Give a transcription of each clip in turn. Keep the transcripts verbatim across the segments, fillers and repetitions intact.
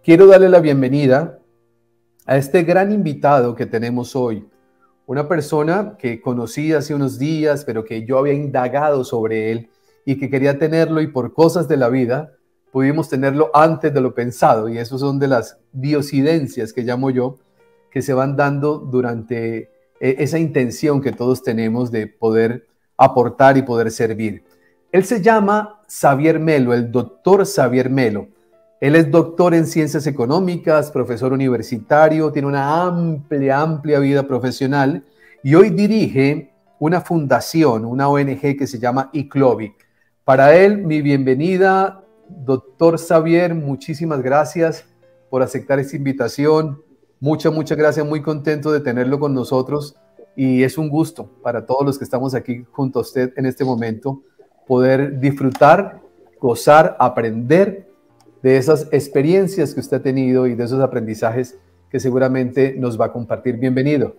Quiero darle la bienvenida a este gran invitado que tenemos hoy. Una persona que conocí hace unos días, pero que yo había indagado sobre él y que quería tenerlo y por cosas de la vida pudimos tenerlo antes de lo pensado. Y esos son de las diosidencias que llamo yo, que se van dando durante eh, esa intención que todos tenemos de poder aportar y poder servir. Él se llama Xavier Melo, el doctor Xavier Melo. Él es doctor en ciencias económicas, profesor universitario, tiene una amplia, amplia vida profesional y hoy dirige una fundación, una O N G que se llama ICLOVI. Para él, mi bienvenida, doctor Xavier, muchísimas gracias por aceptar esta invitación. Muchas, muchas gracias, muy contento de tenerlo con nosotros y es un gusto para todos los que estamos aquí junto a usted en este momento poder disfrutar, gozar, aprender de esas experiencias que usted ha tenido y de esos aprendizajes que seguramente nos va a compartir. Bienvenido.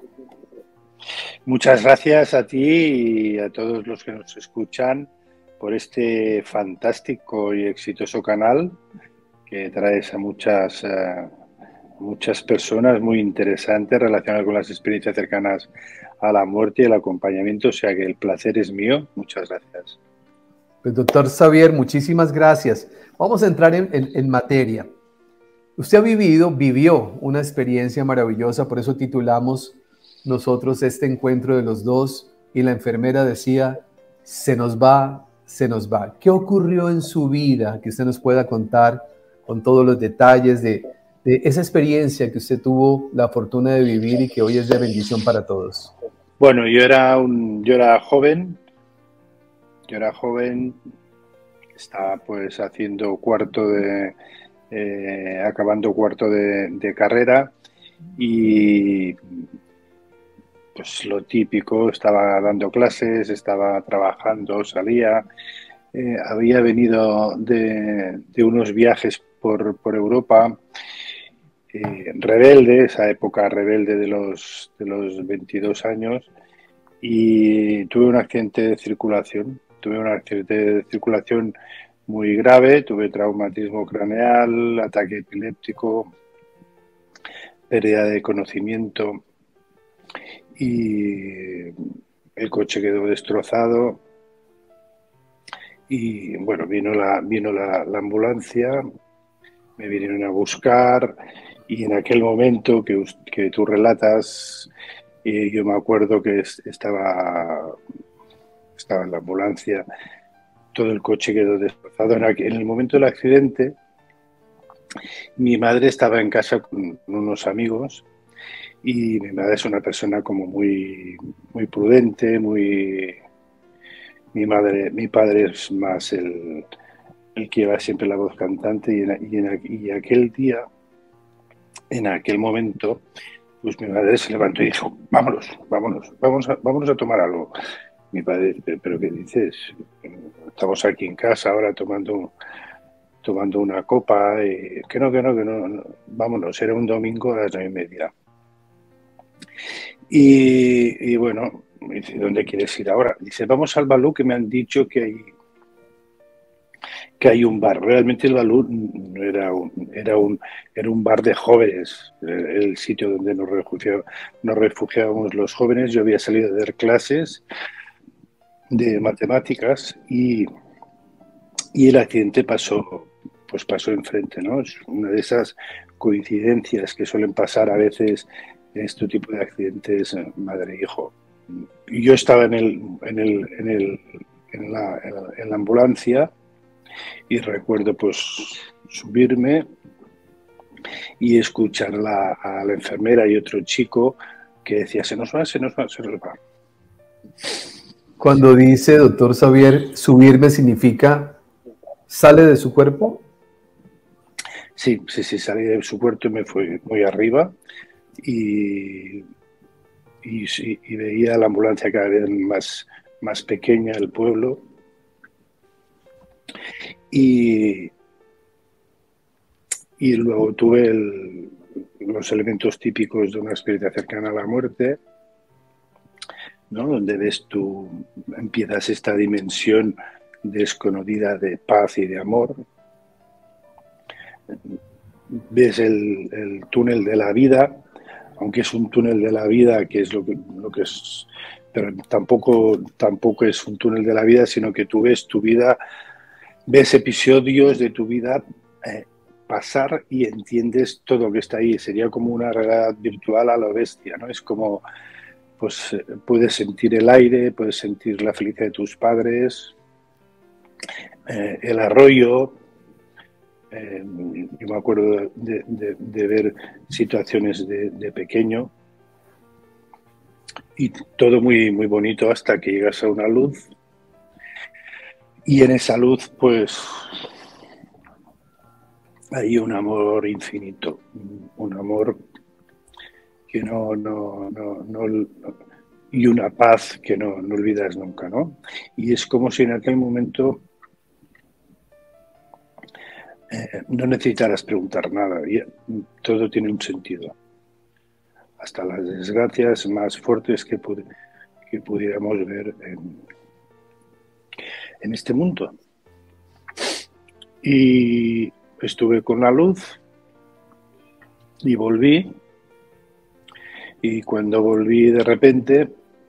Muchas gracias a ti y a todos los que nos escuchan por este fantástico y exitoso canal que traes a muchas, uh, muchas personas muy interesantes relacionadas con las experiencias cercanas a la muerte y el acompañamiento. O sea que el placer es mío. Muchas gracias. Pues doctor Xavier, muchísimas gracias. Vamos a entrar en, en, en materia. Usted ha vivido, vivió una experiencia maravillosa, por eso titulamos nosotros este encuentro de los dos y la enfermera decía, se nos va, se nos va. ¿Qué ocurrió en su vida que usted nos pueda contar con todos los detalles de, de esa experiencia que usted tuvo la fortuna de vivir y que hoy es de bendición para todos? Bueno, yo era, un, yo era joven, yo era joven, estaba pues haciendo cuarto de, eh, acabando cuarto de, de carrera y pues lo típico, estaba dando clases, estaba trabajando, salía, eh, había venido de, de unos viajes por, por Europa, eh, rebelde, esa época rebelde de los, de los veintidós años, y tuve un accidente de circulación, tuve un accidente de circulación muy grave, tuve traumatismo craneal, ataque epiléptico, pérdida de conocimiento y el coche quedó destrozado y bueno, vino la, vino la, la ambulancia, me vinieron a buscar y en aquel momento que, que tú relatas, eh, yo me acuerdo que estaba, estaba en la ambulancia, todo el coche quedó destrozado. En, aquel, en el momento del accidente, mi madre estaba en casa con unos amigos y mi madre es una persona como muy, muy prudente, muy... Mi madre, mi padre es más el, el que lleva siempre la voz cantante y, en, y, en, y aquel día, en aquel momento, pues mi madre se levantó y dijo, vámonos, vámonos, vámonos a, vámonos a tomar algo. Mi padre, ¿pero qué dices? Estamos aquí en casa ahora tomando, tomando una copa, y, que no, que no, que no, no, vámonos, era un domingo a las nueve y media. Y, y bueno, me dice, ¿dónde quieres ir ahora? Dice, vamos al Balú, que me han dicho que hay, que hay un bar. Realmente el Balú no era un, era un, era un bar de jóvenes, el sitio donde nos, refugiábamos, nos refugiábamos los jóvenes. Yo había salido a dar clases de matemáticas y, y el accidente pasó, pues pasó enfrente, ¿no? Es una de esas coincidencias que suelen pasar a veces en este tipo de accidentes, madre e hijo. Y yo estaba en, el, en, el, en, el, en, la, en la ambulancia y recuerdo pues subirme y escuchar la, a la enfermera y otro chico que decía, se nos va, se nos va, se nos va. Cuando dice, doctor Xavier, subirme significa, ¿sale de su cuerpo? Sí, sí, sí, salí de su cuerpo y me fui muy arriba y, y, sí, y veía la ambulancia cada vez más, más pequeña, el pueblo. Y, y luego tuve el, los elementos típicos de una experiencia cercana a la muerte, ¿no? Donde ves tú, empiezas esta dimensión desconocida de paz y de amor. ves el, el túnel de la vida, aunque es un túnel de la vida que es lo que, lo que es, pero tampoco, tampoco es un túnel de la vida, sino que tú ves tu vida, ves episodios de tu vida eh, pasar y entiendes todo lo que está ahí. Sería como una realidad virtual a lo bestia, ¿no? Es como, pues puedes sentir el aire, puedes sentir la felicidad de tus padres, eh, el arroyo. Eh, yo me acuerdo de, de, de ver situaciones de, de pequeño y todo muy, muy bonito hasta que llegas a una luz y en esa luz pues hay un amor infinito, un amor que no, no, no, no y una paz que no, no olvidas nunca, ¿no? Y es como si en aquel momento eh, no necesitaras preguntar nada, y todo tiene un sentido. Hasta las desgracias más fuertes que, pud que pudiéramos ver en, en este mundo. Y estuve con la luz y volví, y cuando volví de repente,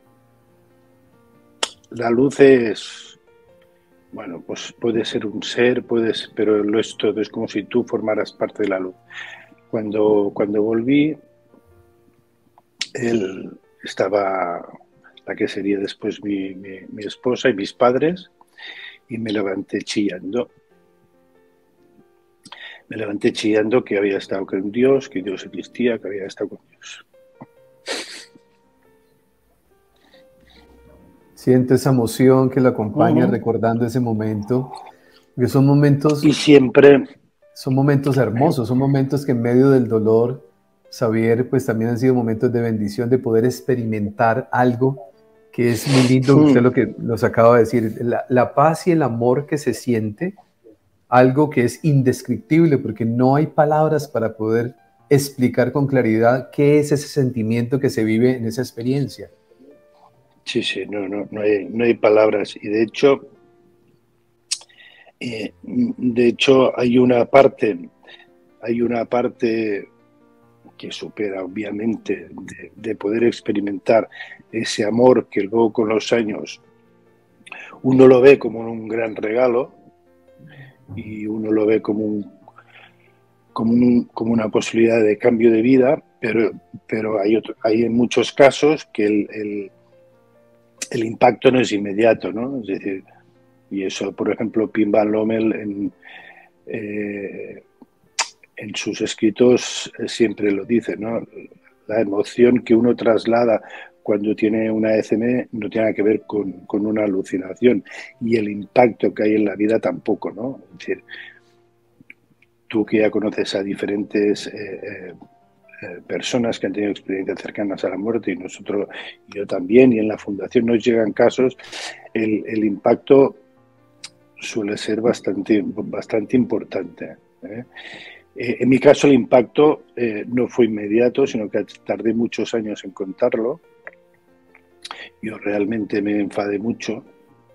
la luz es, bueno, pues puede ser un ser, puedes, pero lo es todo, es como si tú formaras parte de la luz. Cuando, cuando volví, él estaba, la que sería después mi, mi, mi esposa y mis padres, y me levanté chillando. Me levanté chillando que había estado con Dios, que Dios existía, que había estado con Dios. Siento esa emoción que lo acompaña, Uh-huh. recordando ese momento, porque son momentos, y siempre, son momentos hermosos, son momentos que en medio del dolor, Xavier, pues también han sido momentos de bendición, de poder experimentar algo que es muy lindo, usted lo que nos acaba de decir, la, la paz y el amor que se siente, algo que es indescriptible, porque no hay palabras para poder explicar con claridad qué es ese sentimiento que se vive en esa experiencia. Sí, sí, no, no, no hay, no hay palabras. Y de hecho, eh, de hecho hay una parte, hay una parte que supera obviamente de, de poder experimentar ese amor que luego con los años uno lo ve como un gran regalo y uno lo ve como un, como, un, como una posibilidad de cambio de vida, pero, pero hay, otro, hay en muchos casos que el, el el impacto no es inmediato, ¿no? Es decir, y eso, por ejemplo, Pim Van Lommel en, eh, en sus escritos siempre lo dice, ¿no? La emoción que uno traslada cuando tiene una E C M no tiene nada que ver con, con una alucinación, y el impacto que hay en la vida tampoco, ¿no? Es decir, tú que ya conoces a diferentes eh, eh, personas que han tenido experiencias cercanas a la muerte, y nosotros, yo también, y en la fundación nos llegan casos, el, el impacto suele ser bastante, bastante importante, ¿eh? Eh, en mi caso el impacto eh, no fue inmediato, sino que tardé muchos años en contarlo. Yo realmente me enfadé mucho.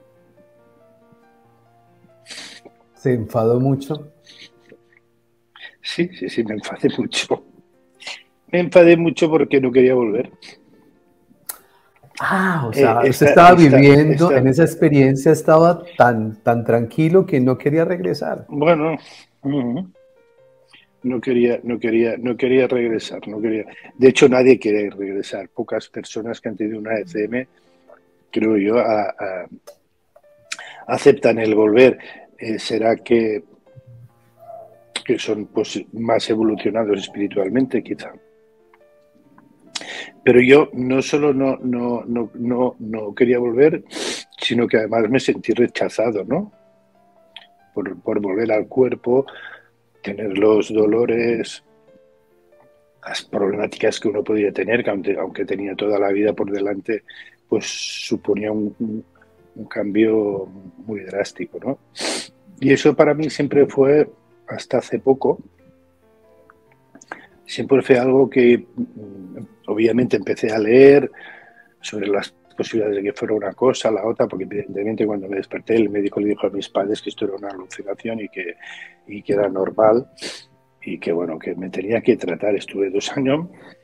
¿Se enfadó mucho? Sí, sí, sí, me enfadé mucho. Me enfadé mucho porque no quería volver. Ah, o Eh, sea, usted esta, estaba esta, viviendo, esta, en esa experiencia estaba tan, tan tranquilo que no quería regresar. bueno, uh-huh. no quería, no quería, no quería regresar, no quería. De hecho, nadie quiere regresar. Pocas personas que han tenido una E C M, creo yo, a, a, aceptan el volver. Eh, será que, que son pues, más evolucionados espiritualmente, quizá. Pero yo no solo no, no, no, no, no quería volver, sino que además me sentí rechazado, ¿no? Por, por volver al cuerpo, tener los dolores, las problemáticas que uno podía tener, que aunque, aunque tenía toda la vida por delante, pues suponía un, un, un cambio muy drástico, ¿no? Y eso para mí siempre fue, hasta hace poco, siempre fue algo que obviamente empecé a leer sobre las posibilidades de que fuera una cosa, la otra, porque evidentemente cuando me desperté el médico le dijo a mis padres que esto era una alucinación y que, y que era normal. y que bueno, que me tenía que tratar. Estuve dos años,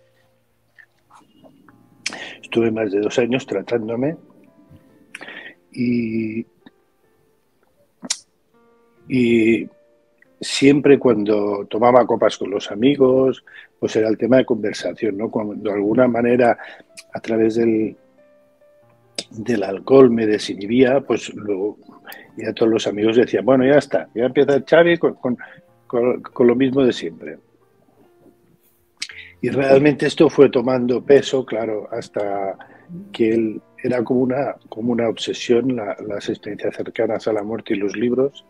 estuve más de dos años tratándome y, y siempre cuando tomaba copas con los amigos, pues era el tema de conversación, ¿no? Cuando de alguna manera a través del, del alcohol me desinhibía, pues luego ya todos los amigos decían, bueno, ya está, ya empieza Xavi con, con, con, con lo mismo de siempre. Y realmente esto fue tomando peso, claro, hasta que él era como una, como una obsesión, la, las experiencias cercanas a la muerte y los libros.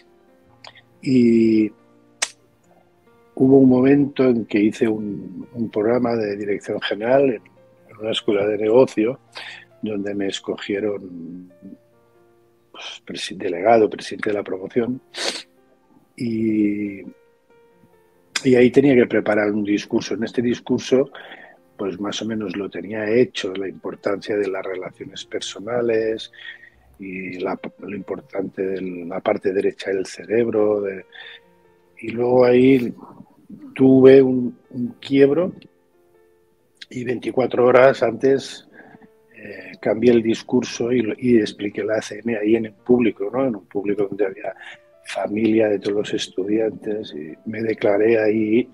Y hubo un momento en que hice un, un programa de dirección general en, en una escuela de negocio, donde me escogieron pues, presi- delegado, presidente de la promoción, y, y ahí tenía que preparar un discurso. En este discurso, pues más o menos lo tenía hecho, la importancia de las relaciones personales y la, lo importante de la parte derecha del cerebro. De, y luego ahí tuve un, un quiebro y veinticuatro horas antes eh, cambié el discurso y, y expliqué la A C M ahí en el público, ¿no? En un público donde había familia de todos los estudiantes y me declaré ahí.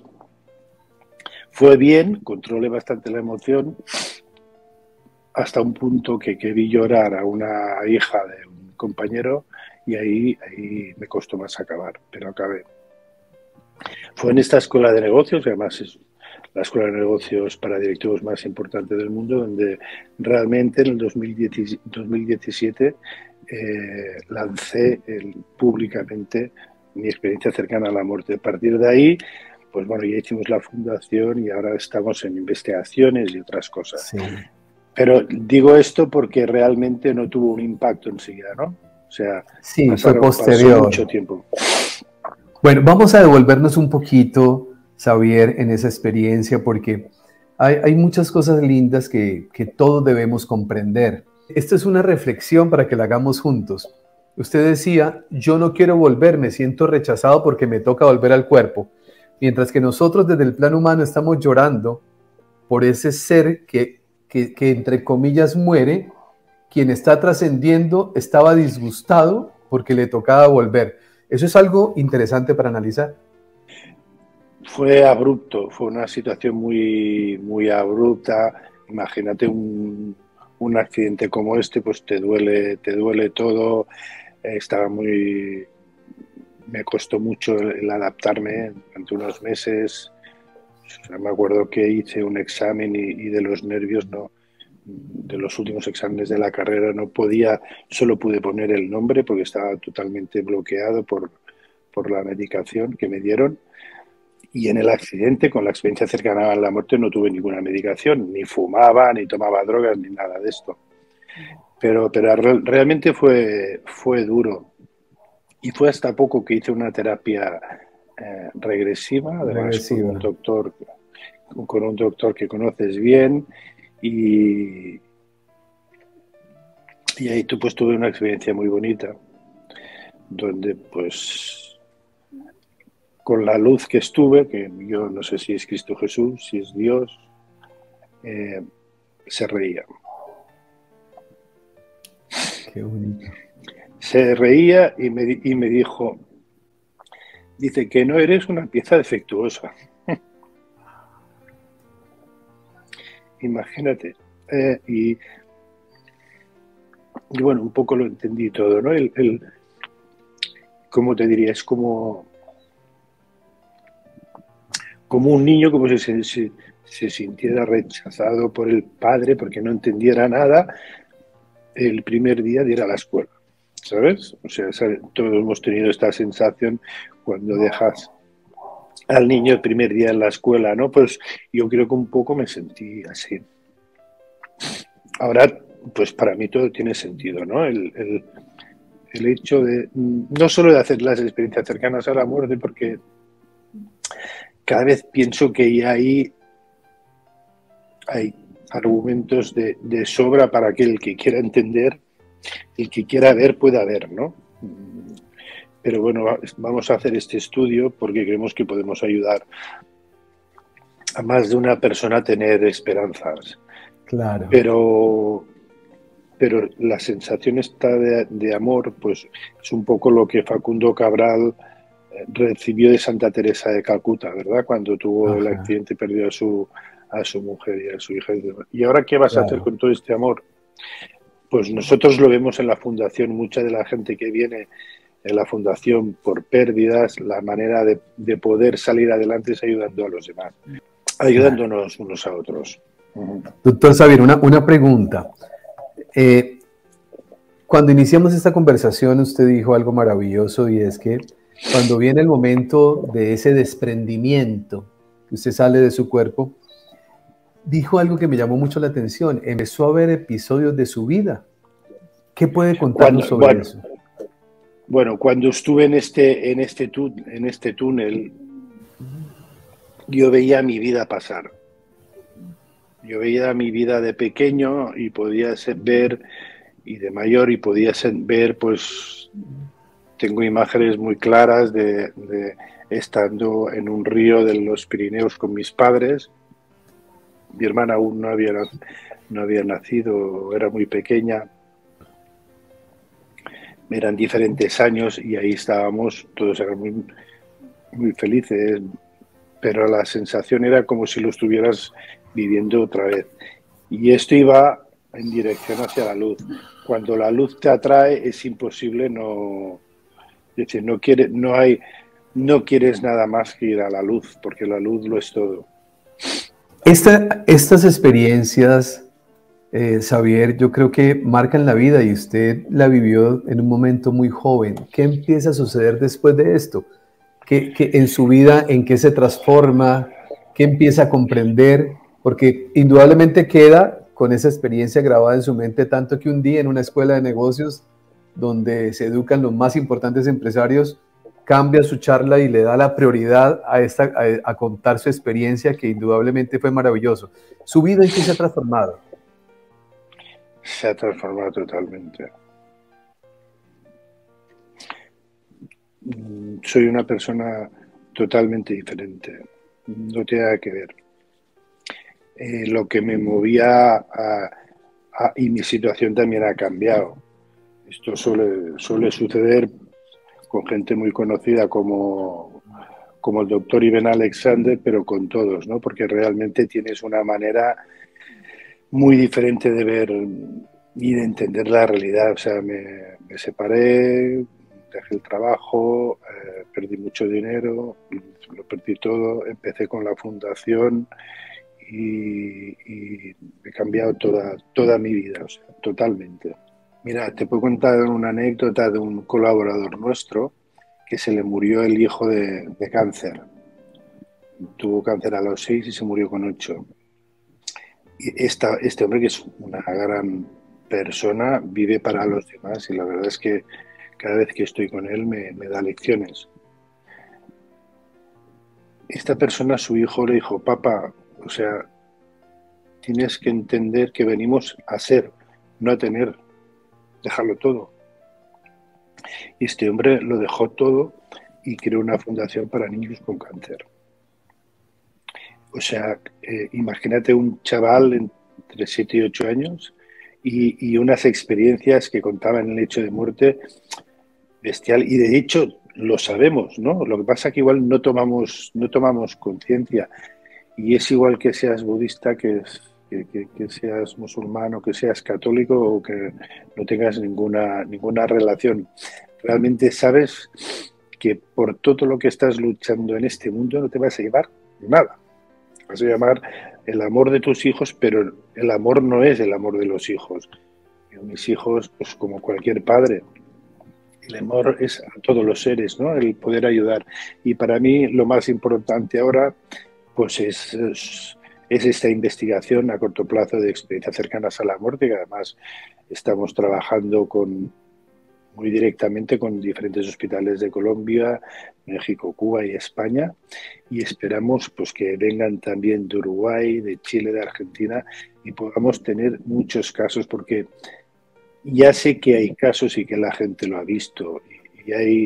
Fue bien, controlé bastante la emoción, hasta un punto que, que vi llorar a una hija de un compañero y ahí, ahí me costó más acabar, pero acabé. Fue en esta escuela de negocios, que además es la escuela de negocios para directivos más importante del mundo, donde realmente en el dos mil diecisiete eh, lancé el, públicamente mi experiencia cercana a la muerte. A partir de ahí, pues bueno, ya hicimos la fundación y ahora estamos en investigaciones y otras cosas. Sí. Pero digo esto porque realmente no tuvo un impacto enseguida, ¿no? O sea, Sí, fue pasaron, pasó posterior. mucho tiempo. Bueno, vamos a devolvernos un poquito, Xavier, en esa experiencia, porque hay, hay muchas cosas lindas que, que todos debemos comprender. Esta es una reflexión para que la hagamos juntos. Usted decía, yo no quiero volver, me siento rechazado porque me toca volver al cuerpo. Mientras que nosotros desde el plano humano estamos llorando por ese ser que, que, que entre comillas muere, quien está trascendiendo estaba disgustado porque le tocaba volver. Eso es algo interesante para analizar. Fue abrupto, fue una situación muy, muy abrupta. Imagínate un, un accidente como este, pues te duele, te duele todo. Estaba muy, me costó mucho el adaptarme durante unos meses. O sea, me acuerdo que hice un examen y, y de los nervios no, de los últimos exámenes de la carrera no podía, solo pude poner el nombre porque estaba totalmente bloqueado por, por la medicación que me dieron. Y en el accidente, con la experiencia cercana a la muerte, no tuve ninguna medicación, ni fumaba, ni tomaba drogas, ni nada de esto. Pero, pero re realmente fue, fue duro. Y fue hasta poco que hice una terapia eh, regresiva, además con Regresiva. un doctor, con un doctor que conoces bien, y, y ahí tú, pues, tuve una experiencia muy bonita, donde pues con la luz que estuve, que yo no sé si es Cristo Jesús, si es Dios, eh, se reía. Qué bonito. Se reía y me, y me dijo, dice que no eres una pieza defectuosa. Imagínate. Eh, y, y bueno, un poco lo entendí todo, ¿no? El, el, ¿cómo te diría? Es como, como un niño como si se, se, se sintiera rechazado por el padre porque no entendiera nada el primer día de ir a la escuela, ¿sabes? O sea, todos hemos tenido esta sensación cuando dejas al niño el primer día en la escuela, ¿no? Pues yo creo que un poco me sentí así. Ahora, pues para mí todo tiene sentido, ¿no? El, el, el hecho de, no solo de hacer las experiencias cercanas a la muerte, porque cada vez pienso que ya hay, hay argumentos de, de sobra para que el que quiera entender, el que quiera ver, pueda ver, ¿no? pero bueno, vamos a hacer este estudio porque creemos que podemos ayudar a más de una persona a tener esperanzas. Claro. Pero, pero la sensación esta de, de amor, pues es un poco lo que Facundo Cabral recibió de Santa Teresa de Calcuta, ¿verdad? Cuando tuvo el Ajá, accidente y perdió a su, a su mujer y a su hija. ¿Y ahora qué vas a hacer claro. con todo este amor? Pues nosotros lo vemos en la fundación, mucha de la gente que viene en la fundación por pérdidas, la manera de, de poder salir adelante es ayudando a los demás, Claro. ayudándonos unos a otros. Uh-huh. Doctor Xavier, una, una pregunta. Eh, cuando iniciamos esta conversación, usted dijo algo maravilloso y es que cuando viene el momento de ese desprendimiento, que usted sale de su cuerpo, dijo algo que me llamó mucho la atención. Empezó a ver episodios de su vida. ¿Qué puede contarnos Cuando, sobre bueno, eso? bueno, cuando estuve en este, en este, tú, en este túnel, yo veía mi vida pasar. Yo veía mi vida de pequeño y podía ser, ver, y de mayor, y podía ser, ver, pues, tengo imágenes muy claras de, de estando en un río de los Pirineos con mis padres. Mi hermana aún no había, no había nacido, era muy pequeña. Eran diferentes años y ahí estábamos, todos eran muy, muy felices, pero la sensación era como si lo estuvieras viviendo otra vez. Y esto iba en dirección hacia la luz. Cuando la luz te atrae es imposible no... Es decir, no, quiere, no, hay, no quieres nada más que ir a la luz, porque la luz lo es todo. Esta, estas experiencias, eh, Xavier, yo creo que marcan la vida y usted la vivió en un momento muy joven. ¿Qué empieza a suceder después de esto? ¿Qué, qué, en su vida, en qué se transforma? ¿Qué empieza a comprender? Porque indudablemente queda con esa experiencia grabada en su mente, tanto que un día en una escuela de negocios donde se educan los más importantes empresarios, cambia su charla y le da la prioridad a, esta, a, a contar su experiencia, que indudablemente fue maravilloso. ¿Su vida en qué se ha transformado? Se ha transformado totalmente. Soy una persona totalmente diferente. No tiene nada que ver. Eh, lo que me movía a, a, y mi situación también ha cambiado. Esto suele, suele suceder con gente muy conocida como, como el doctor Iben Alexander, pero con todos, ¿no? Porque realmente tienes una manera muy diferente de ver y de entender la realidad. O sea, me, me separé, dejé el trabajo, eh, perdí mucho dinero, lo perdí todo, empecé con la fundación y, y he cambiado toda, toda mi vida, o sea, totalmente. Mira, te puedo contar una anécdota de un colaborador nuestro que se le murió el hijo de, de cáncer. Tuvo cáncer a los seis y se murió con ocho. Y esta, este hombre, que es una gran persona, vive para los demás y la verdad es que cada vez que estoy con él me, me da lecciones. Esta persona, su hijo le dijo: papá, o sea, tienes que entender que venimos a ser, no a tener, dejarlo todo. Y este hombre lo dejó todo y creó una fundación para niños con cáncer. O sea, eh, imagínate un chaval entre siete y ocho años y, y unas experiencias que contaban el hecho de muerte bestial. Y de hecho lo sabemos, ¿no? Lo que pasa es que igual no tomamos, no tomamos conciencia. Y es igual que seas budista, que, es, que, que, que seas musulmán, que seas católico o que no tengas ninguna, ninguna relación. Realmente sabes que por todo lo que estás luchando en este mundo no te vas a llevar nada. Vas a llamar el amor de tus hijos, pero el amor no es el amor de los hijos. Yo, mis hijos, pues como cualquier padre, el amor es a todos los seres, ¿no? El poder ayudar. Y para mí lo más importante ahora, pues es, es, es esta investigación a corto plazo de experiencias cercanas a la muerte, que además estamos trabajando con muy directamente con diferentes hospitales de Colombia, México, Cuba y España, y esperamos pues que vengan también de Uruguay, de Chile, de Argentina, y podamos tener muchos casos, porque ya sé que hay casos y que la gente lo ha visto, y, y hay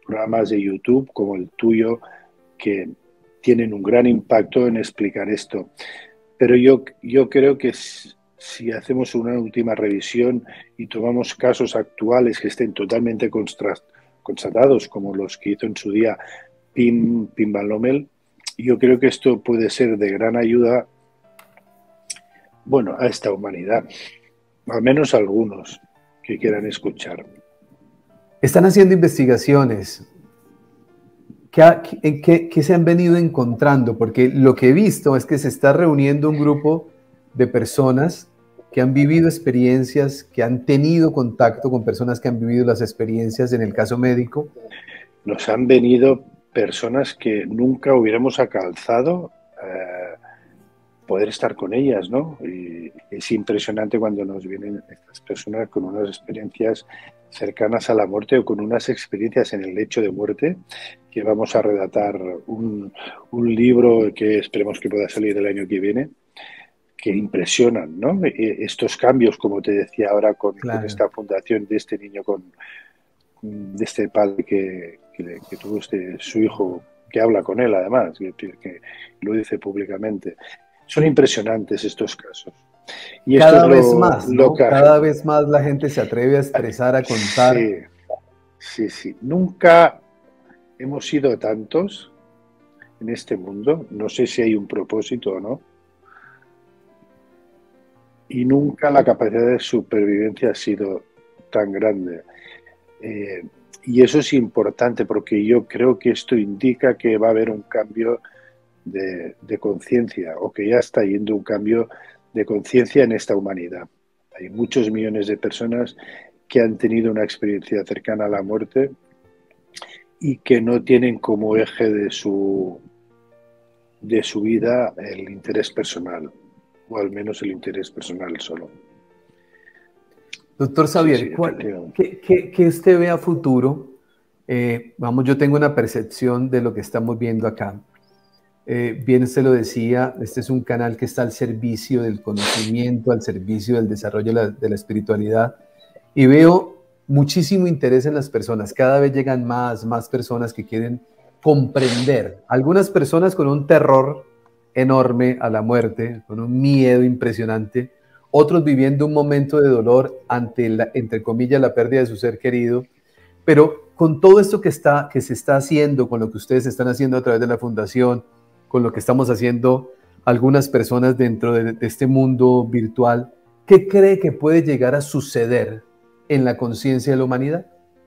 programas de YouTube como el tuyo que tienen un gran impacto en explicar esto. Pero yo, yo creo que si hacemos una última revisión y tomamos casos actuales que estén totalmente constatados, como los que hizo en su día Pim, Pim Van Lommel, yo creo que esto puede ser de gran ayuda, bueno, a esta humanidad, al menos algunos que quieran escuchar. Están haciendo investigaciones. ¿Qué, en qué, qué se han venido encontrando? Porque lo que he visto es que se está reuniendo un grupo de personas que han vivido experiencias, que han tenido contacto con personas que han vivido las experiencias en el caso médico. Nos han venido personas que nunca hubiéramos alcanzado eh, poder estar con ellas, ¿no? Y es impresionante cuando nos vienen estas personas con unas experiencias cercanas a la muerte o con unas experiencias en el lecho de muerte, que vamos a redactar un, un libro que esperemos que pueda salir el año que viene, que impresionan, ¿no? Estos cambios, como te decía ahora, con, claro. con esta fundación de este niño, con de este padre que, que, que tuvo este, su hijo, que habla con él además, que, que lo dice públicamente. Son impresionantes estos casos. Y cada esto es vez lo, más, ¿no? Que... Cada vez más la gente se atreve a expresar, a contar. Sí, sí, sí. Nunca hemos sido tantos en este mundo, no sé si hay un propósito o no, y nunca la capacidad de supervivencia ha sido tan grande. Eh, y eso es importante porque yo creo que esto indica que va a haber un cambio de, de conciencia, o que ya está yendo un cambio de conciencia en esta humanidad. Hay muchos millones de personas que han tenido una experiencia cercana a la muerte y que no tienen como eje de su, de su vida el interés personal, o al menos el interés personal solo. Doctor Xavier, sí, sí, ¿cuál, ¿qué, qué, qué usted ve a futuro? Eh, vamos, yo tengo una percepción de lo que estamos viendo acá. Eh, bien usted lo decía, este es un canal que está al servicio del conocimiento, al servicio del desarrollo de la, de la espiritualidad, y veo muchísimo interés en las personas. Cada vez llegan más, más personas que quieren comprender. Algunas personas con un terror enorme a la muerte, con un miedo impresionante, otros viviendo un momento de dolor ante, la, entre comillas, la pérdida de su ser querido. Pero con todo esto que, está, que se está haciendo, con lo que ustedes están haciendo a través de la fundación, con lo que estamos haciendo algunas personas dentro de, de este mundo virtual, ¿qué cree que puede llegar a suceder en la conciencia de la humanidad?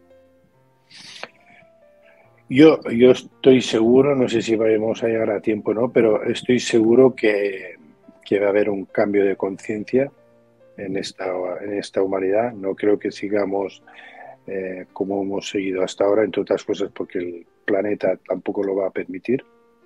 Yo, yo estoy seguro, no sé si vamos a llegar a tiempo o no, pero estoy seguro que, que va a haber un cambio de conciencia en esta, en esta humanidad. No creo que sigamos eh, como hemos seguido hasta ahora, entre otras cosas porque el planeta tampoco lo va a permitir.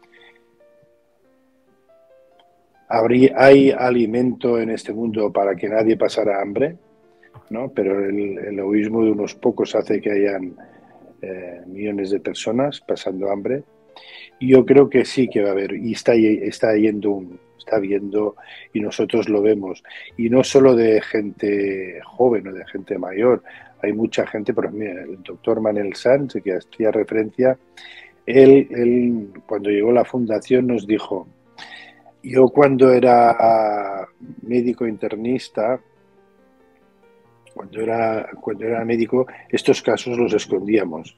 Habría, hay alimento en este mundo para que nadie pasara hambre, ¿no? Pero el, el egoísmo de unos pocos hace que hayan eh, millones de personas pasando hambre. Y yo creo que sí que va a haber, y está, está yendo un, está viendo, y nosotros lo vemos, y no solo de gente joven o de gente mayor, hay mucha gente, por ejemplo, el doctor Manel Sanz, que hacía referencia, él, él cuando llegó a la fundación nos dijo: yo cuando era médico internista, cuando era, cuando era médico, estos casos los escondíamos.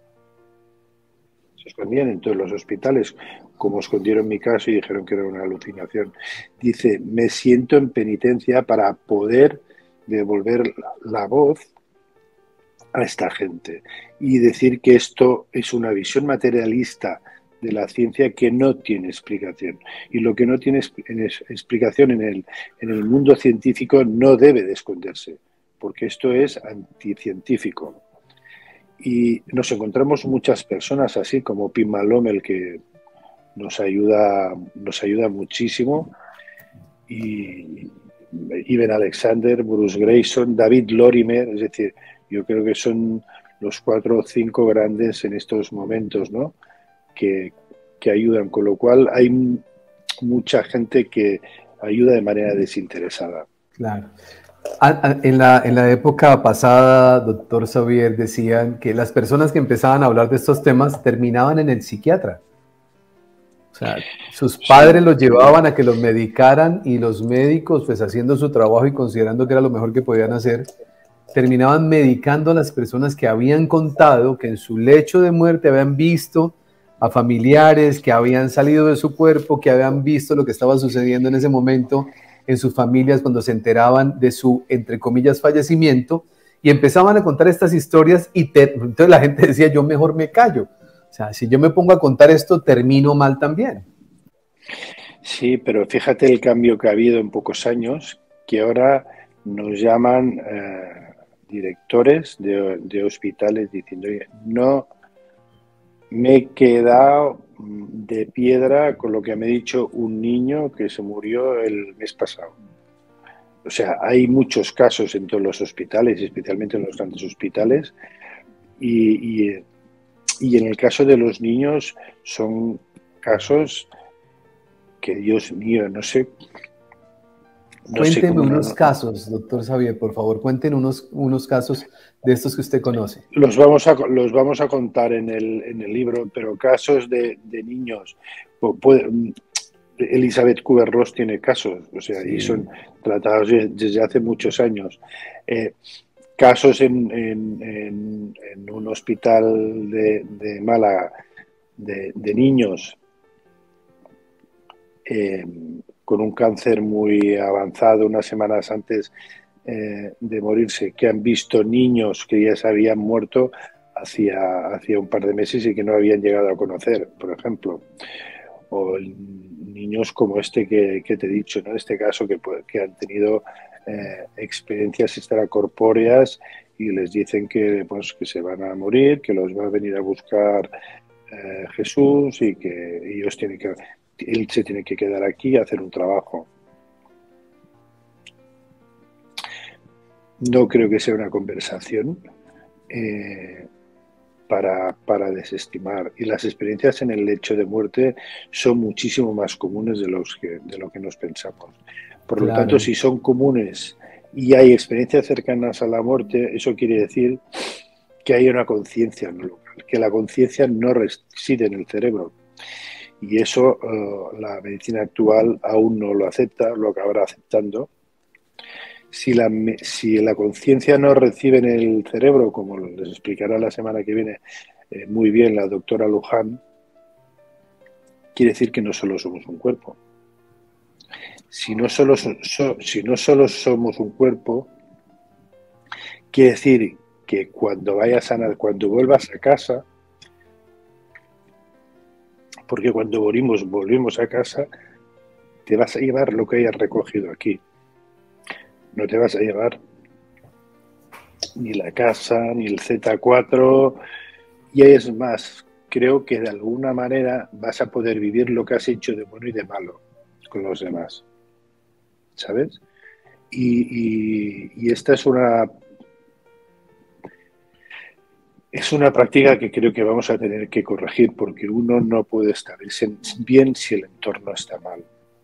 Se escondían en todos los hospitales, como escondieron mi caso y dijeron que era una alucinación. Dice, me siento en penitencia para poder devolver la voz a esta gente y decir que esto es una visión materialista de la ciencia que no tiene explicación. Y lo que no tiene explicación en el, en el mundo científico no debe de esconderse, porque esto es anticientífico. Y nos encontramos muchas personas así, como Pim Van Lommel, que nos ayuda, nos ayuda muchísimo, y Iben Alexander, Bruce Grayson, David Lorimer, es decir, yo creo que son los cuatro o cinco grandes en estos momentos, ¿no? Que, que ayudan, con lo cual hay mucha gente que ayuda de manera desinteresada. Claro. En la, en la época pasada, doctor Xavier, decían que las personas que empezaban a hablar de estos temas terminaban en el psiquiatra. O sea, sus padres Sí, los llevaban a que los medicaran y los médicos, pues haciendo su trabajo y considerando que era lo mejor que podían hacer, terminaban medicando a las personas que habían contado que en su lecho de muerte habían visto a familiares que habían salido de su cuerpo, que habían visto lo que estaba sucediendo en ese momento en sus familias cuando se enteraban de su, entre comillas, fallecimiento, y empezaban a contar estas historias y te, entonces la gente decía, yo mejor me callo. O sea, si yo me pongo a contar esto, termino mal también. sí, pero fíjate el cambio que ha habido en pocos años, que ahora nos llaman eh, directores de, de hospitales diciendo, oye, no me he quedado de piedra con lo que me ha dicho un niño que se murió el mes pasado. O sea, hay muchos casos en todos los hospitales, especialmente en los grandes hospitales, y, y, y en el caso de los niños son casos que, Dios mío, no sé, no sé Cuénteme cómo no, unos no. casos, doctor Xavier, por favor, cuéntenos unos, unos casos de estos que usted conoce. Los vamos a, los vamos a contar en el, en el libro, pero casos de, de niños, puede, Elizabeth Kubler-Ross tiene casos, o sea, y Sí. son tratados desde hace muchos años. Eh, casos en, en, en, en, un hospital de, de Málaga de, de niños eh, con un cáncer muy avanzado unas semanas antes eh, de morirse, que han visto niños que ya se habían muerto hacía, hacía un par de meses y que no habían llegado a conocer, por ejemplo. O niños como este que, que te he dicho, ¿no? En este caso que, que han tenido eh, experiencias extracorpóreas y les dicen que, pues, que se van a morir, que los va a venir a buscar eh, Jesús y que ellos tienen que, él se tiene que quedar aquí a hacer un trabajo. No creo que sea una conversación eh, Para, para desestimar. Y las experiencias en el lecho de muerte son muchísimo más comunes de, los que, de lo que nos pensamos. Por lo tanto, Claro. si son comunes y hay experiencias cercanas a la muerte, eso quiere decir que hay una conciencia no local, que la conciencia no reside en el cerebro. Y eso uh, la medicina actual aún no lo acepta, lo acabará aceptando. Si la, si la conciencia no recibe en el cerebro, como les explicará la semana que viene eh, muy bien la doctora Luján, quiere decir que no solo somos un cuerpo. Si no solo, so, so, si no solo somos un cuerpo, quiere decir que cuando vayas a cuando vuelvas a casa, porque cuando volvimos, volvimos a casa, te vas a llevar lo que hayas recogido aquí. No te vas a llevar ni la casa, ni el Z cuatro, y es más, creo que de alguna manera vas a poder vivir lo que has hecho de bueno y de malo con los demás, ¿sabes? Y, y, y esta es una es una práctica que creo que vamos a tener que corregir, porque uno no puede estar bien si el entorno está mal.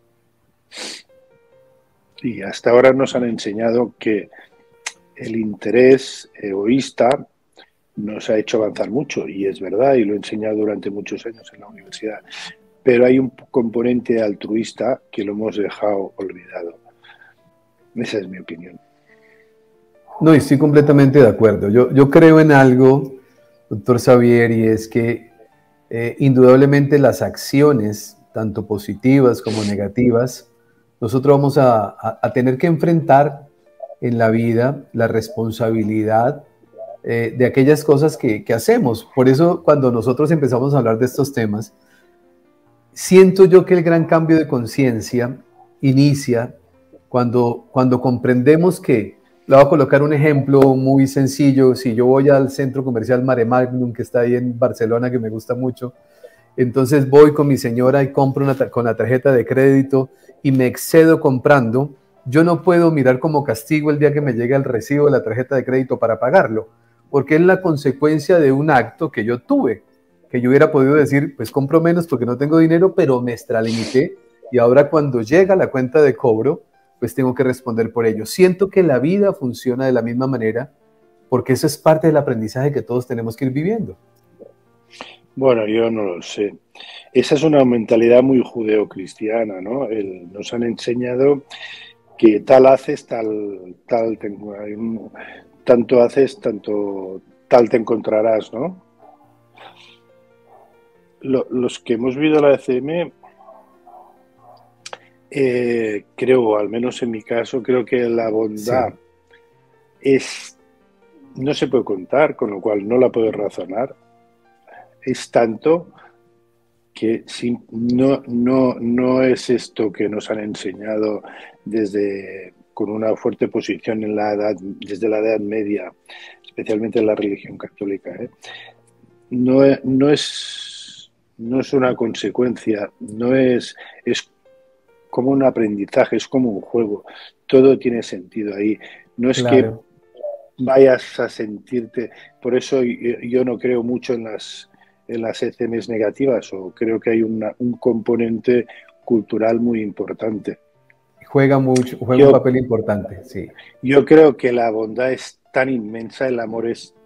Y hasta ahora nos han enseñado que el interés egoísta nos ha hecho avanzar mucho, y es verdad, y lo he enseñado durante muchos años en la universidad, pero hay un componente altruista que lo hemos dejado olvidado. Esa es mi opinión. No, y estoy completamente de acuerdo. Yo, yo creo en algo, doctor Xavier, y es que eh, indudablemente las acciones, tanto positivas como negativas, nosotros vamos a, a, a tener que enfrentar en la vida la responsabilidad eh, de aquellas cosas que, que hacemos. Por eso, cuando nosotros empezamos a hablar de estos temas, siento yo que el gran cambio de conciencia inicia cuando, cuando comprendemos que, le voy a colocar un ejemplo muy sencillo, si yo voy al centro comercial Mare Magnum, que está ahí en Barcelona, que me gusta mucho, entonces voy con mi señora y compro una, con la tarjeta de crédito y me excedo comprando, yo no puedo mirar como castigo el día que me llegue el recibo de la tarjeta de crédito para pagarlo, porque es la consecuencia de un acto que yo tuve, que yo hubiera podido decir, pues compro menos porque no tengo dinero, pero me extralimité, y ahora cuando llega la cuenta de cobro, pues tengo que responder por ello. Siento que la vida funciona de la misma manera porque eso es parte del aprendizaje que todos tenemos que ir viviendo. Bueno, yo no lo sé. Esa es una mentalidad muy judeocristiana, ¿no? El, nos han enseñado que tal haces, tal, tal te, tanto haces, tanto tal te encontrarás, ¿no? Lo, los que hemos vivido la E C M, eh, creo, al menos en mi caso, creo que la bondad Sí. es, no se puede contar, con lo cual no la puedes razonar. Es tanto que si, no, no, no es esto que nos han enseñado desde con una fuerte posición en la edad, desde la Edad Media, especialmente en la religión católica, ¿eh? No, no, es, no es una consecuencia, no es, es como un aprendizaje, es como un juego. Todo tiene sentido ahí. No es que Claro. vayas a sentirte, por eso yo, yo no creo mucho en las en las E C Ms negativas, o creo que hay una, un componente cultural muy importante. Juega mucho, juega un Yo, papel importante, sí. yo creo que la bondad es tan inmensa, el amor es,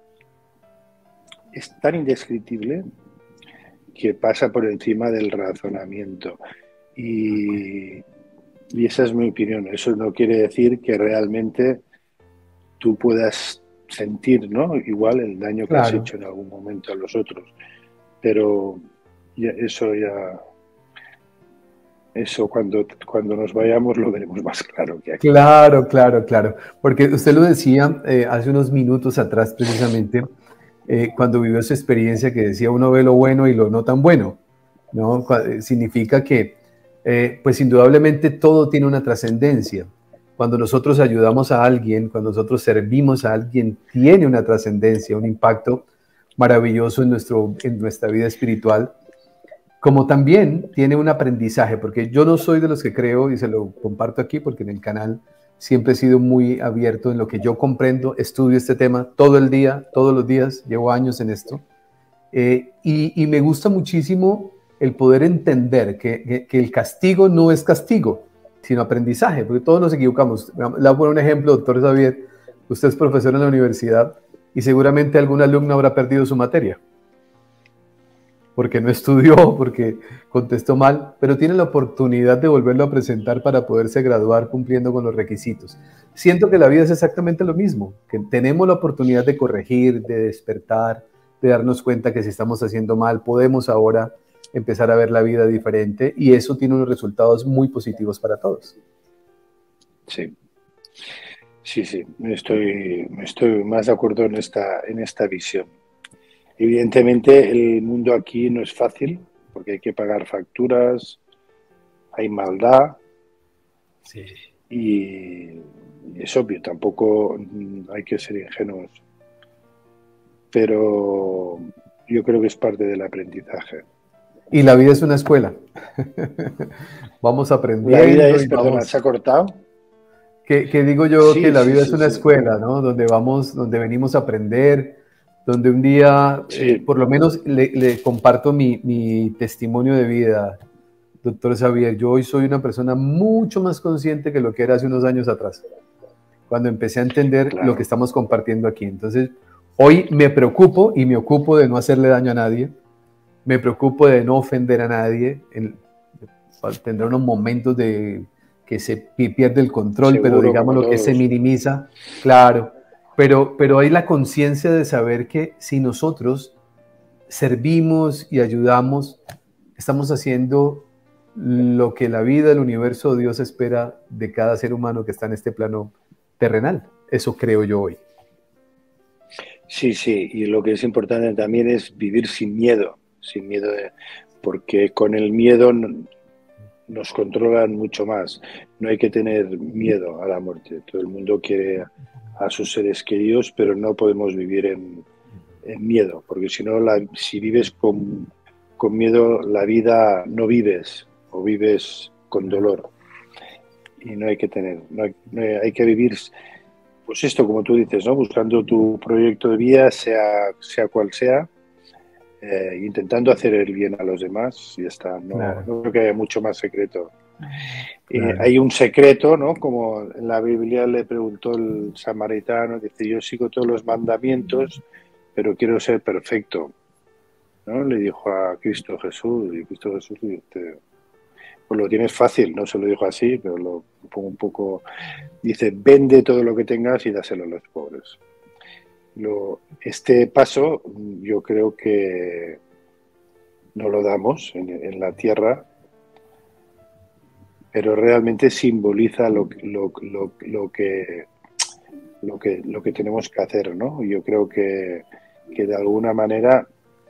es tan indescriptible que pasa por encima del razonamiento. Y, y esa es mi opinión. Eso no quiere decir que realmente tú puedas sentir, ¿no?, igual el daño que has Claro. hecho en algún momento a los otros. Pero ya, eso ya, eso cuando, cuando nos vayamos lo veremos más claro que aquí. Claro, claro, claro. Porque usted lo decía eh, hace unos minutos atrás precisamente, eh, cuando vivió esa experiencia que decía uno ve lo bueno y lo no tan bueno, ¿no? Cua- Significa que, eh, pues indudablemente todo tiene una trascendencia. Cuando nosotros ayudamos a alguien, cuando nosotros servimos a alguien, tiene una trascendencia, un impacto maravilloso en, nuestro, en nuestra vida espiritual, como también tiene un aprendizaje, porque yo no soy de los que creo, y se lo comparto aquí, porque en el canal siempre he sido muy abierto en lo que yo comprendo, estudio este tema todo el día, todos los días, llevo años en esto, eh, y, y, me gusta muchísimo el poder entender que, que, que, el castigo no es castigo, sino aprendizaje, porque todos nos equivocamos. Le voy a poner un ejemplo, doctor Xavier, usted es profesor en la universidad y seguramente algún alumno habrá perdido su materia, porque no estudió, porque contestó mal, pero tiene la oportunidad de volverlo a presentar para poderse graduar cumpliendo con los requisitos. Siento que la vida es exactamente lo mismo, que tenemos la oportunidad de corregir, de despertar, de darnos cuenta que si estamos haciendo mal, podemos ahora empezar a ver la vida diferente y eso tiene unos resultados muy positivos para todos. Sí, sí, sí, estoy, estoy más de acuerdo en esta, en esta visión. Evidentemente el mundo aquí no es fácil porque hay que pagar facturas, hay maldad, sí, y es obvio, tampoco hay que ser ingenuos, pero yo creo que es parte del aprendizaje. Y la vida es una escuela. Vamos La vida aprendiendo es, y perdona, vamos... ¿se ha cortado? Que, que digo yo que Sí, la sí, vida es sí, una sí. escuela, ¿no? Donde vamos, donde venimos a aprender, donde un día, eh, Sí, por lo menos le, le comparto mi, mi, testimonio de vida, doctor Xavier. Yo hoy soy una persona mucho más consciente que lo que era hace unos años atrás, cuando empecé a entender lo que claro. estamos compartiendo aquí. Entonces, hoy me preocupo y me ocupo de no hacerle daño a nadie, me preocupo de no ofender a nadie, en, tendrá unos momentos de que se pierde el control, pero Seguro, digamos como lo que se todos. minimiza, claro, pero, pero hay la conciencia de saber que si nosotros servimos y ayudamos, estamos haciendo lo que la vida, el universo, Dios espera de cada ser humano que está en este plano terrenal. Eso creo yo hoy. Sí, sí, y lo que es importante también es vivir sin miedo, sin miedo de, porque con el miedo nos controlan mucho más. No hay que tener miedo a la muerte. Todo el mundo quiere a sus seres queridos, pero no podemos vivir en, en miedo, porque si no, la, si vives con, con miedo, la vida no vives o vives con dolor. Y no hay que tener, no hay, no hay, hay que vivir, pues esto, como tú dices, ¿no? Buscando tu proyecto de vida, sea, sea cual sea, eh, intentando hacer el bien a los demás y ya está. No, Claro. no creo que haya mucho más secreto. Eh, Claro. hay un secreto, ¿no? Como en la Biblia le preguntó el samaritano, dice, yo sigo todos los mandamientos, pero quiero ser perfecto, ¿no? Le dijo a Cristo Jesús, y Cristo Jesús le dice, pues lo tienes fácil, no se lo dijo así, pero lo pongo un poco, dice, vende todo lo que tengas y dáselo a los pobres. Lo, este paso yo creo que no lo damos en, en la tierra, pero realmente simboliza lo, lo, lo, lo, que, lo, que, lo que tenemos que hacer, ¿no? Yo creo que, que de alguna manera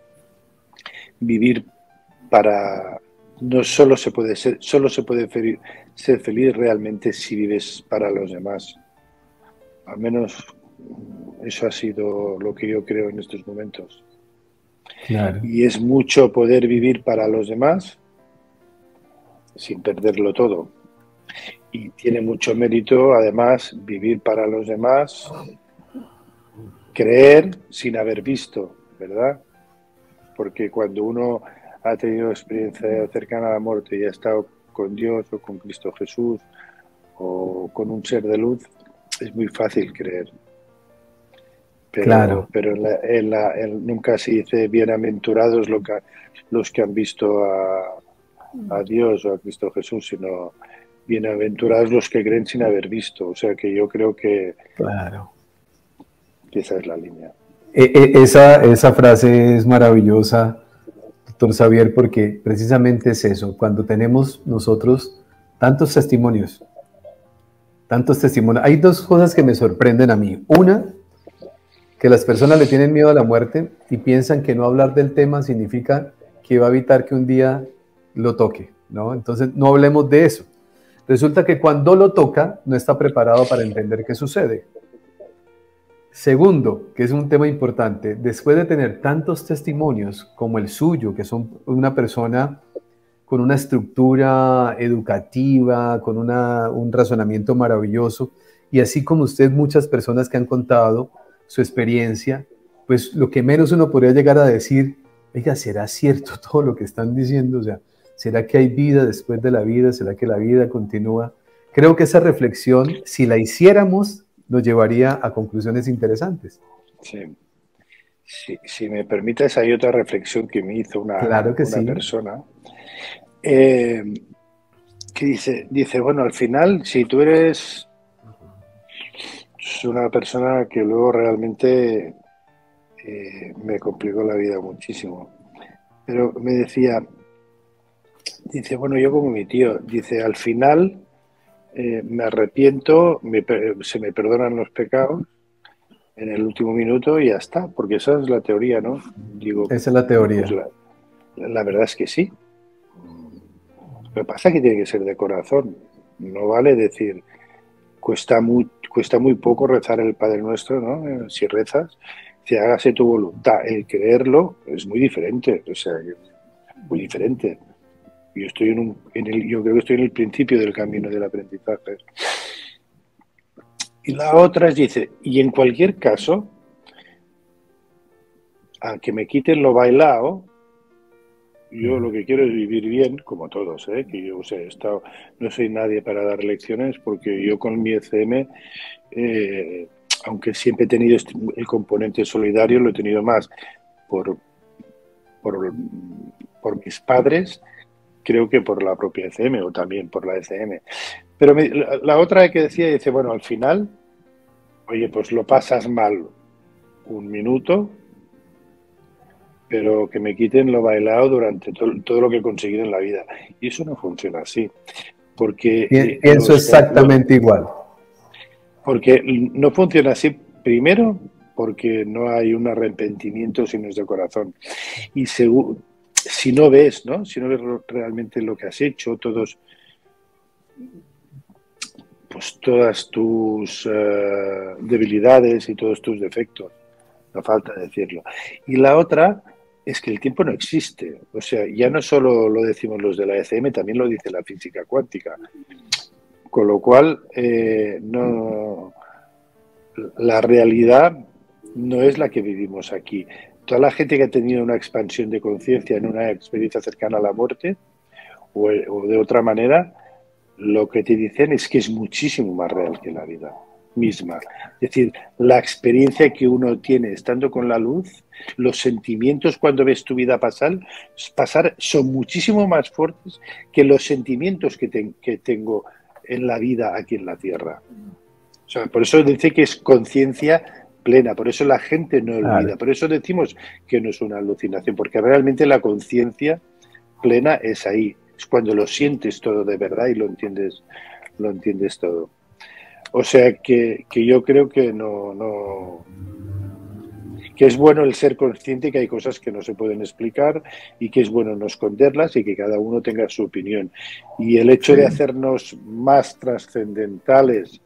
vivir para... No solo se puede ser, solo se puede feliz, ser feliz realmente si vives para los demás. Al menos eso ha sido lo que yo creo en estos momentos. Claro. Y es mucho poder vivir para los demás sin perderlo todo. Y tiene mucho mérito, además, vivir para los demás, creer sin haber visto, ¿verdad? Porque cuando uno ha tenido experiencia cercana a la muerte y ha estado con Dios o con Cristo Jesús o con un ser de luz, es muy fácil creer. Pero, Claro. pero en la, en la, en, nunca se dice bienaventurados lo que, los que han visto a, a Dios o a Cristo Jesús, sino bienaventurados los que creen sin haber visto. O sea que yo creo que, Claro. que esa es la línea. E- e- esa, esa frase es maravillosa, doctor Xavier, porque precisamente es eso, cuando tenemos nosotros tantos testimonios, tantos testimonios. Hay dos cosas que me sorprenden a mí. Una, que las personas le tienen miedo a la muerte y piensan que no hablar del tema significa que va a evitar que un día lo toque, ¿no? Entonces, no hablemos de eso. Resulta que cuando lo toca, no está preparado para entender qué sucede. Segundo, que es un tema importante, después de tener tantos testimonios como el suyo, que son una persona con una estructura educativa, con una, un razonamiento maravilloso, y así como usted, muchas personas que han contado su experiencia, pues lo que menos uno podría llegar a decir, oiga, ¿será cierto todo lo que están diciendo? O sea, ¿será que hay vida después de la vida? ¿Será que la vida continúa? Creo que esa reflexión, si la hiciéramos, nos llevaría a conclusiones interesantes. Sí. Si, si me permites, hay otra reflexión que me hizo una, Claro que una sí. persona eh, que dice, dice, bueno, al final, si tú eres una persona que luego realmente eh, me complicó la vida muchísimo, pero me decía, dice, bueno, yo como mi tío, dice, al final eh, me arrepiento, me, se me perdonan los pecados en el último minuto y ya está, porque esa es la teoría, ¿no? Digo, Esa es la bueno, pues teoría. la, la verdad es que sí. Lo que pasa es que tiene que ser de corazón. No vale decir, cuesta muy, cuesta muy poco rezar el Padre Nuestro, ¿no? Si rezas, si hágase tu voluntad. El creerlo es muy diferente, o sea, muy diferente. Yo estoy en un, en el, yo creo que estoy en el principio del camino del aprendizaje. Y la otra es, dice, y en cualquier caso, a que me quiten lo bailado, yo lo que quiero es vivir bien, como todos, ¿eh? Que yo, o sea, he estado, no soy nadie para dar lecciones, porque yo con mi E C M, eh, aunque siempre he tenido este, el componente solidario, lo he tenido más por, por, por mis padres, creo que por la propia E C M o también por la E C M. Pero me, la, la otra que decía, dice, bueno, al final, oye, pues lo pasas mal un minuto, pero que me quiten lo bailado durante to todo lo que he conseguido en la vida. Y eso no funciona así, porque eh, Pienso los, lo, exactamente igual. porque no funciona así, primero, porque no hay un arrepentimiento si no es de corazón. Y según, si no ves, ¿no? Si no ves realmente lo que has hecho, todos, pues todas tus uh, debilidades y todos tus defectos, no falta decirlo. Y la otra es que el tiempo no existe. O sea, ya no solo lo decimos los de la E C M, también lo dice la física cuántica. Con lo cual, eh, no, la realidad no es la que vivimos aquí. Toda la gente que ha tenido una expansión de conciencia en una experiencia cercana a la muerte o, o de otra manera, lo que te dicen es que es muchísimo más real que la vida misma. Es decir, la experiencia que uno tiene estando con la luz, los sentimientos cuando ves tu vida pasar, pasar son muchísimo más fuertes que los sentimientos que, te, que tengo en la vida aquí en la Tierra. O sea, por eso dice que es conciencia plena, por eso la gente no olvida, claro. Por eso decimos que no es una alucinación, porque realmente la conciencia plena es ahí, es cuando lo sientes todo de verdad y lo entiendes, lo entiendes todo. O sea que, que yo creo que no, no, que es bueno el ser consciente que hay cosas que no se pueden explicar y que es bueno no esconderlas y que cada uno tenga su opinión. Y el hecho sí. de hacernos más trascendentales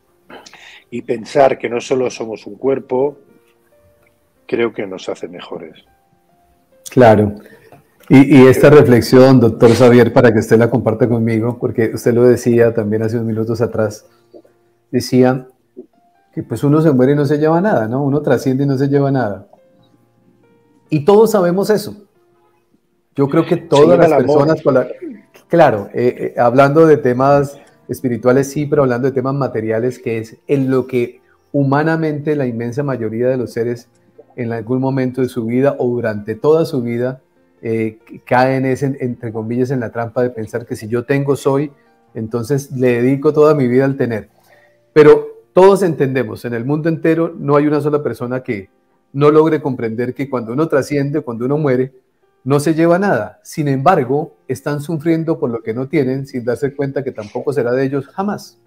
y pensar que no solo somos un cuerpo, creo que nos hace mejores. Claro. Y, y esta reflexión, doctor Xavier, para que usted la comparte conmigo, porque usted lo decía también hace unos minutos atrás, decía que pues uno se muere y no se lleva nada, ¿no? Uno trasciende y no se lleva nada. Y todos sabemos eso. Yo creo que todas las personas, con la, claro, eh, eh, hablando de temas espirituales sí, pero hablando de temas materiales, que es en lo que humanamente la inmensa mayoría de los seres en algún momento de su vida o durante toda su vida eh, caen ese, entre comillas, en la trampa de pensar que si yo tengo soy, entonces le dedico toda mi vida al tener. Pero todos entendemos, en el mundo entero no hay una sola persona que no logre comprender que cuando uno trasciende, cuando uno muere, no se lleva nada. Sin embargo, están sufriendo por lo que no tienen sin darse cuenta que tampoco será de ellos jamás.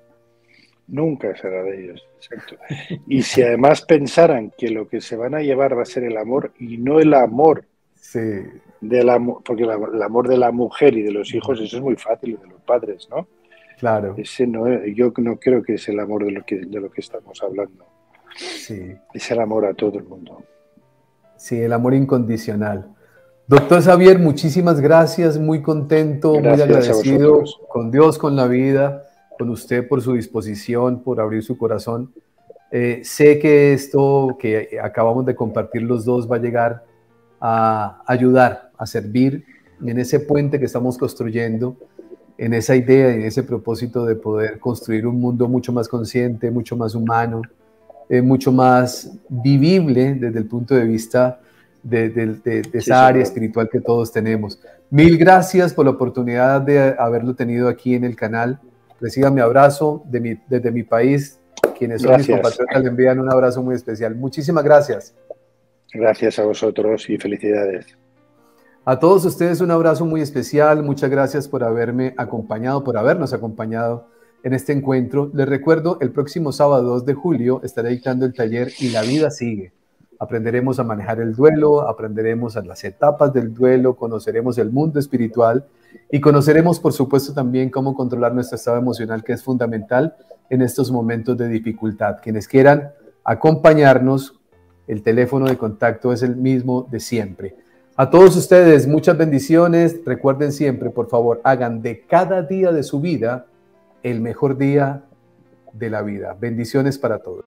Nunca será de ellos, exacto. Y si además pensaran que lo que se van a llevar va a ser el amor y no el amor, sí. de la, porque el amor, el amor de la mujer y de los hijos, eso es muy fácil, de los padres, ¿no? Claro. Ese no, yo no creo que es el amor de lo que, de lo que estamos hablando. Sí. Es el amor a todo el mundo. Sí, el amor incondicional. Doctor Xavier, muchísimas gracias, muy contento, gracias, muy agradecido con Dios, con la vida, con usted por su disposición, por abrir su corazón. Eh, sé que esto que acabamos de compartir los dos va a llegar a ayudar, a servir en ese puente que estamos construyendo, en esa idea, en ese propósito de poder construir un mundo mucho más consciente, mucho más humano, eh, mucho más vivible desde el punto de vista de, de, de, de esa sí, área espiritual que todos tenemos. Mil gracias por la oportunidad de haberlo tenido aquí en el canal. Reciba mi abrazo de mi, desde mi país. Quienes son gracias. Mis compatriotas le envían un abrazo muy especial. Muchísimas gracias. Gracias a vosotros y felicidades. A todos ustedes un abrazo muy especial. Muchas gracias por haberme acompañado, por habernos acompañado en este encuentro. Les recuerdo, el próximo sábado dos de julio estaré dictando el taller Y la vida sigue. Aprenderemos a manejar el duelo, aprenderemos a las etapas del duelo, conoceremos el mundo espiritual y conoceremos, por supuesto, también cómo controlar nuestro estado emocional, que es fundamental en estos momentos de dificultad. Quienes quieran acompañarnos, el teléfono de contacto es el mismo de siempre. A todos ustedes, muchas bendiciones. Recuerden siempre, por favor, hagan de cada día de su vida el mejor día de la vida. Bendiciones para todos.